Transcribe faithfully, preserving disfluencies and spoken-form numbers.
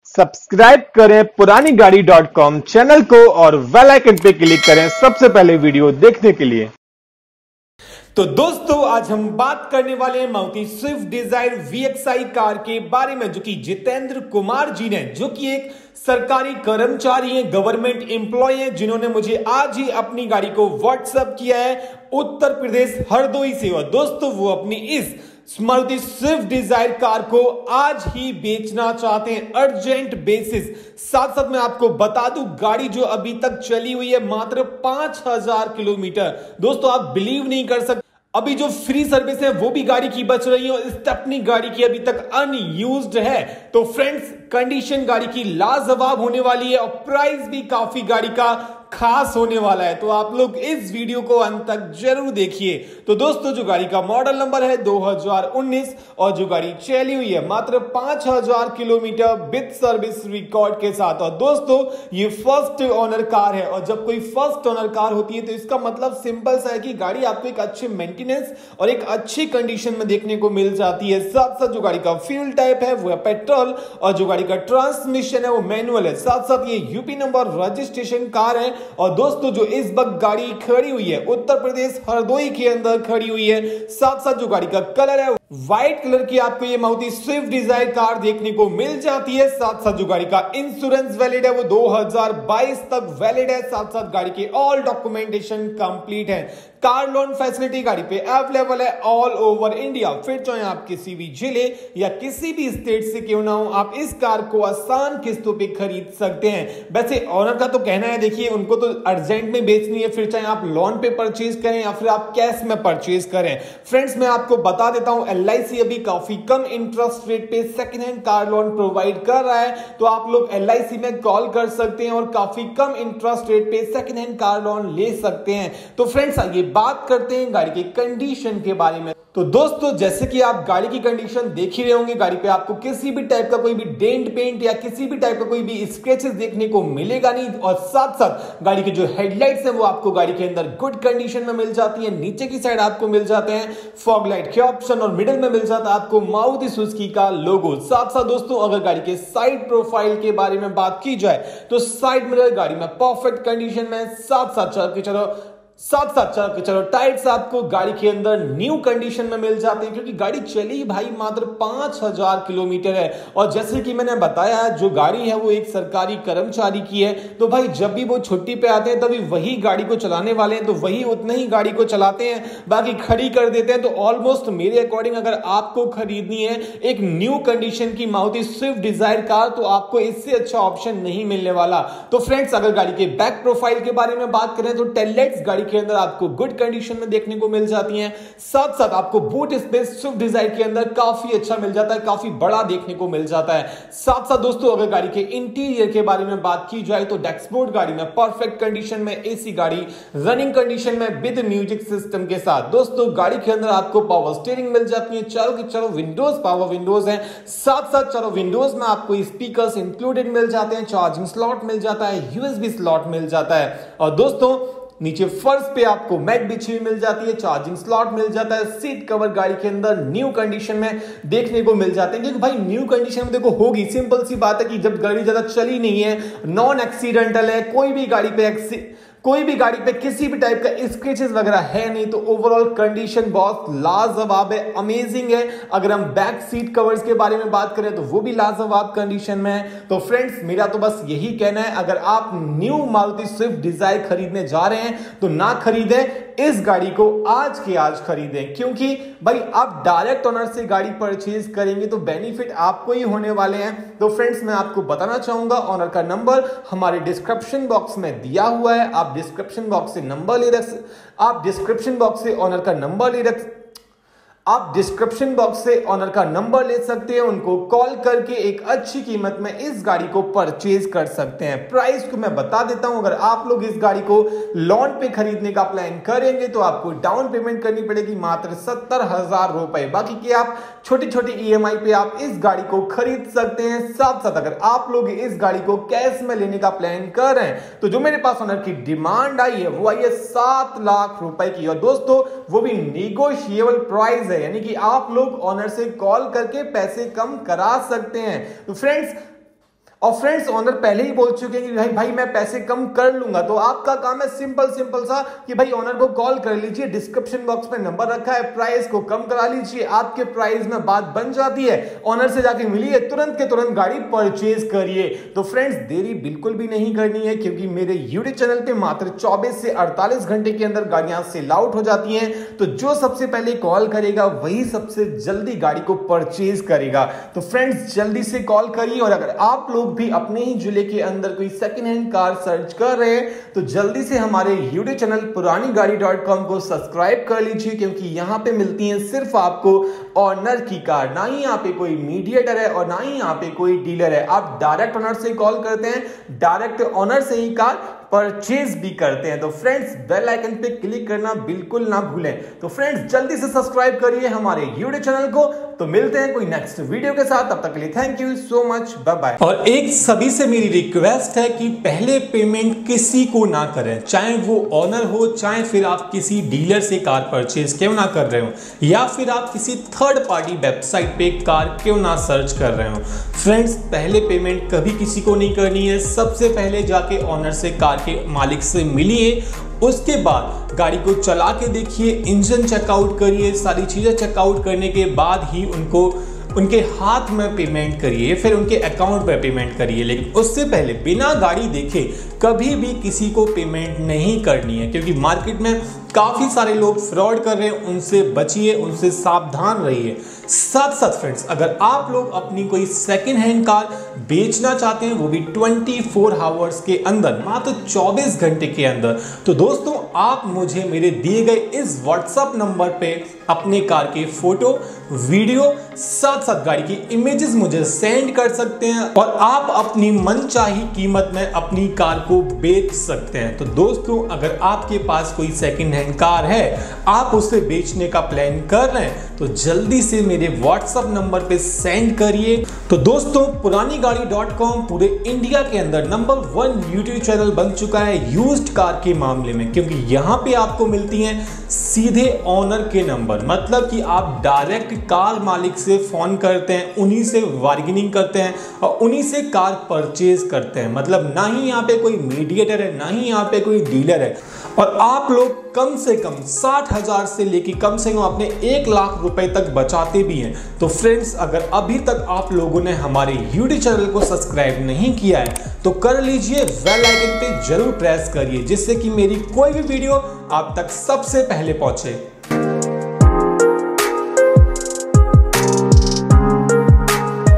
Subscribe करें पुरानी गाड़ी डॉट कॉम चैनल को और बेल आइकन पे क्लिक करें सबसे पहले वीडियो देखने के लिए। तो दोस्तों आज हम बात करने वाले हैं Maruti Swift Dzire V X I car के बारे में, जो कि जितेंद्र कुमार जी ने, जो कि एक सरकारी कर्मचारी हैं, गवर्नमेंट एम्प्लॉय हैं, जिन्होंने मुझे आज ही अपनी गाड़ी को व्हाट्सएप किया है उत्तर प्रदेश हरदोई से। और दोस्तों वो अपनी इस मारुति स्विफ्ट डिजायर कार को आज ही बेचना चाहते हैं अर्जेंट बेसिस। साथ साथ मैं आपको बता दूं गाड़ी जो अभी तक चली हुई है मात्र पांच हजार किलोमीटर। दोस्तों आप बिलीव नहीं कर सकते, अभी जो फ्री सर्विस है वो भी गाड़ी की बच रही है और स्टेपनी गाड़ी की अभी तक अनयूज्ड है। तो फ्रेंड्स कंडीशन गाड़ी की लाजवाब होने वाली है और प्राइस भी काफी गाड़ी का खास होने वाला है, तो आप लोग इस वीडियो को अंत तक जरूर देखिए। तो दोस्तों जो गाड़ी का मॉडल नंबर है दो हज़ार उन्नीस और जो गाड़ी चली हुई है मात्र पांच हजार किलोमीटर विद सर्विस रिकॉर्ड के साथ। और दोस्तों ये फर्स्ट ओनर कार है और जब कोई फर्स्ट ओनर कार होती है तो इसका मतलब सिंपल सा है कि गाड़ी आपको एक अच्छे मेंटेनेंस और एक अच्छी कंडीशन में देखने को मिल जाती है। साथ साथ जो गाड़ी का फ्यूल टाइप है वो है पेट्रोल और जो गाड़ी का ट्रांसमिशन है वो मैनुअल है। साथ साथ ये यूपी नंबर रजिस्ट्रेशन कार है। और दोस्तों जो इस वक्त गाड़ी खड़ी हुई है उत्तर प्रदेश हरदोई के अंदर खड़ी हुई है। साथ साथ जो गाड़ी का कलर है व्हाइट कलर की आपको ये मारुति स्विफ्ट डिजायर कार देखने को मिल जाती है। साथ साथ जो गाड़ी का इंश्योरेंस वैलिड है वो दो हज़ार बाईस तक वैलिड है। साथ साथ गाड़ी के ऑल डॉक्यूमेंटेशन कंप्लीट है। कार लोन फैसिलिटी गाड़ी पे अवेलेबल है ऑल ओवर इंडिया। फिर चाहे आप किसी भी जिले या किसी भी स्टेट से क्यों ना हो, आप इस कार को आसान किस्तों पे खरीद सकते हैं। वैसे ऑनर का तो कहना है देखिए उनको तो अर्जेंट में बेचनी है, फिर चाहे आप लोन पे परचेज करें या फिर आप कैश में परचेज करें। फ्रेंड्स मैं आपको बता देता हूं एल आई सी अभी काफी कम इंटरेस्ट रेट पे second hand car loan provide कर रहा है, तो आप लोग एल आई सी में कॉल कर सकते हैं और काफी कम इंटरेस्ट रेट पे सेकंड हैंड कार लोन ले सकते हैं। तो फ्रेंड्स आइए बात करते हैं गाड़ी की कंडीशन के बारे में। तो दोस्तों जैसे कि आप गाड़ी की कंडीशन देख ही रहे होंगे, गाड़ी पे आपको किसी भी टाइप का कोई भी डेंट पेंट या किसी भी टाइप का कोई भी स्क्रैचेस देखने को मिलेगा नहीं। और साथ साथ गाड़ी की जो हेडलाइट्स है वो आपको गाड़ी के अंदर गुड कंडीशन में मिल जाती है। नीचे की साइड आपको मिल जाते हैं फॉग लाइट के ऑप्शन और मिडिल में मिल जाता है आपको मारुति सुजुकी का लोगो। साथ साथ दोस्तों अगर गाड़ी के साइड प्रोफाइल के बारे में बात की जाए तो साइड मिरर गाड़ी में परफेक्ट कंडीशन में। साथ साथ चल के चलो साथ साथ चल चलो टायर्स आपको गाड़ी के अंदर न्यू कंडीशन में मिल जाते हैं, क्योंकि गाड़ी चली भाई मात्र पांच हजार किलोमीटर है। और जैसे कि मैंने बताया जो गाड़ी है वो एक सरकारी कर्मचारी की है, तो भाई जब भी वो छुट्टी पे आते हैं तभी वही गाड़ी को चलाने वाले हैं, तो वही उतना ही गाड़ी को चलाते हैं, बाकी खड़ी कर देते हैं। तो ऑलमोस्ट मेरे अकॉर्डिंग अगर आपको खरीदनी है एक न्यू कंडीशन की मारुति स्विफ्ट डिजायर कार तो आपको इससे अच्छा ऑप्शन नहीं मिलने वाला। तो फ्रेंड्स अगर गाड़ी के बैक प्रोफाइल के बारे में बात करें तो टेल लाइट्स गाड़ी के अंदर आपको गुड कंडीशन में देखने को मिल जाती हैं। साथ साथ आपको बूट स्पेस स्विफ्ट डिजायर के अंदर काफी अच्छा मिल जाता है, काफी बड़ा देखने को मिल जाता है। साथ साथ दोस्तों अगर गाड़ी के इंटीरियर के बारे में बात की जाए तो डैशबोर्ड गाड़ी में परफेक्ट कंडीशन में, एसी गाड़ी रनिंग कंडीशन में विद म्यूजिक सिस्टम के साथ। दोस्तों गाड़ी के अंदर आपको पावर स्टीयरिंग मिल जाती है, चारों की चारों विंडोज पावर विंडोज हैं। साथ साथ चारों विंडोज में आपको स्पीकर्स इंक्लूडेड मिल जाते हैं, चार्जिंग स्लॉट मिल जाता है, यूएसबी स्लॉट मिल जाता है। और दोस्तों नीचे फर्श पे आपको मैट बिछी हुई मिल जाती है, चार्जिंग स्लॉट मिल जाता है, सीट कवर गाड़ी के अंदर न्यू कंडीशन में देखने को मिल जाते हैं। क्योंकि भाई न्यू कंडीशन में देखो होगी, सिंपल सी बात है कि जब गाड़ी ज्यादा चली नहीं है, नॉन एक्सीडेंटल है, कोई भी गाड़ी पे एक्सी कोई भी गाड़ी पे किसी भी टाइप का स्क्रैचेस वगैरह है नहीं, तो ओवरऑल कंडीशन बहुत लाजवाब है, अमेजिंग है। अगर हम बैक सीट कवर्स के बारे में बात करें तो वो भी लाजवाब कंडीशन में है। तो फ्रेंड्स मेरा तो बस यही कहना है, अगर आप न्यू मारुति स्विफ्ट डिजायर खरीदने जा रहे हैं तो ना खरीदें, इस गाड़ी को आज के आज खरीदें, क्योंकि भाई आप डायरेक्ट ओनर से गाड़ी परचेज करेंगे तो बेनिफिट आपको ही होने वाले हैं। तो फ्रेंड्स मैं आपको बताना चाहूंगा ओनर का नंबर हमारे डिस्क्रिप्शन बॉक्स में दिया हुआ है, आप डिस्क्रिप्शन बॉक्स से नंबर ले रख आप डिस्क्रिप्शन बॉक्स से ओनर का नंबर ले रख आप डिस्क्रिप्शन बॉक्स से ओनर का नंबर ले सकते हैं, उनको कॉल करके एक अच्छी कीमत में इस गाड़ी को परचेज कर सकते हैं। प्राइस को मैं बता देता हूं, अगर आप लोग इस गाड़ी को लोन पे खरीदने का प्लान करेंगे तो आपको डाउन पेमेंट करनी पड़ेगी मात्र सत्तर हजार रुपए, बाकी की आप छोटी छोटी ई एम आई पे आप इस गाड़ी को खरीद सकते हैं। साथ साथ अगर आप लोग इस गाड़ी को कैश में लेने का प्लान कर रहे हैं तो जो मेरे पास ओनर की डिमांड आई है वो आई है सात लाख रुपए की, और दोस्तों वो भी नेगोशिएबल प्राइस है, यानी कि आप लोग ओनर से कॉल करके पैसे कम करा सकते हैं। तो फ्रेंड्स और फ्रेंड्स ओनर पहले ही बोल चुके हैं कि भाई भाई मैं पैसे कम कर लूंगा। तो आपका काम है सिंपल सिंपल सा कि भाई ओनर को कॉल कर लीजिए, डिस्क्रिप्शन बॉक्स में नंबर रखा है, प्राइस को कम करा लीजिए, आपके प्राइस में बात बन जाती है। ओनर से जाके मिलिए, तुरंत के तुरंत गाड़ी परचेज करिए। तो फ्रेंड्स देरी बिल्कुल भी नहीं करनी है, क्योंकि मेरे यूट्यूब चैनल पे मात्र चौबीस से अड़तालीस घंटे के अंदर गाड़ियां सेल आउट हो जाती हैं। तो जो सबसे पहले कॉल करेगा वही सबसे जल्दी गाड़ी को परचेज करेगा। तो फ्रेंड्स जल्दी से कॉल करिए। और अगर आप लोग भी अपने ही जिले के अंदर कोई सेकंड हैंड कार सर्च कर रहे हैं तो जल्दी से हमारे यूट्यूब चैनल पुरानी गाड़ी डॉट कॉम को सब्सक्राइब कर लीजिए, क्योंकि यहां पे मिलती हैं सिर्फ आपको ऑनर की कार, ना ही यहां पे कोई मीडिएटर है और ना ही यहां पे कोई डीलर है। आप डायरेक्ट ऑनर से कॉल करते हैं, डायरेक्ट ऑनर से ही कार परचेज भी करते हैं। तो फ्रेंड्स बेल आइकन पे क्लिक करना बिल्कुल ना भूलें। तो फ्रेंड्स जल्दी से सब्सक्राइब करिए हमारे यूट्यूब चैनल को। तो मिलते हैं कोई नेक्स्ट वीडियो के साथ, तब तक के लिए thank you so much, bye bye. और एक सभी से मेरी रिक्वेस्ट है कि पहले पेमेंट किसी को ना करें, चाहे वो ऑनर हो, चाहे फिर आप किसी डीलर से कार परचेज क्यों ना कर रहे हो, या फिर आप किसी थर्ड पार्टी वेबसाइट पे कार क्यों ना सर्च कर रहे हो। फ्रेंड्स पहले पेमेंट कभी किसी को नहीं करनी है। सबसे पहले जाके ऑनर से, कार के मालिक से मिलिए, उसके बाद गाड़ी को चला के देखिए, इंजन चेकआउट करिए, सारी चीज़ें चेकआउट करने के बाद ही उनको उनके हाथ में पेमेंट करिए, फिर उनके अकाउंट पर पेमेंट करिए। लेकिन उससे पहले बिना गाड़ी देखे कभी भी किसी को पेमेंट नहीं करनी है, क्योंकि मार्केट में काफ़ी सारे लोग फ्रॉड कर रहे हैं। उनसे बचिए, उनसे सावधान रहिए। साथ साथ फ्रेंड्स अगर आप लोग अपनी कोई सेकेंड हैंड कार बेचना चाहते हैं, वो भी चौबीस आवर्स के अंदर, मात्र चौबीस घंटे के अंदर, तो दोस्तों आप मुझे मेरे दिए गए इस व्हाट्सएप नंबर पे अपने कार के फोटो, वीडियो, साथ साथ गाड़ी की इमेजेस मुझे सेंड कर सकते हैं और आप अपनी मनचाही कीमत में अपनी कार को बेच सकते हैं। तो दोस्तों अगर आपके पास कोई सेकंड हैंड कार है, आप उसे बेचने का प्लान कर रहे हैं, तो जल्दी से मेरे व्हाट्सएप नंबर पे सेंड करिए। तो दोस्तों पुरानी गाड़ी डॉट कॉम पूरे इंडिया के अंदर नंबर वन यूट्यूब चैनल बन चुका है यूज्ड कार के मामले में, क्योंकि यहाँ पे आपको मिलती हैं सीधे ऑनर के नंबर। मतलब कि आप डायरेक्ट कार मालिक से फोन करते हैं, उन्हीं से बार्गेनिंग करते हैं और उन्हीं से कार परचेज करते हैं। मतलब ना ही यहाँ पे कोई मीडिएटर है, ना ही यहाँ पे कोई डीलर है। और आप लोग कम से कम साठ हजार से लेके कम से कम अपने एक लाख रुपए तक बचाते भी हैं। तो फ्रेंड्स अगर अभी तक आप लोगों ने हमारे यूट्यूब चैनल को सब्सक्राइब नहीं किया है तो कर लीजिए, बेल आइकन पे जरूर प्रेस करिए, जिससे कि मेरी कोई भी वीडियो आप तक सबसे पहले पहुंचे।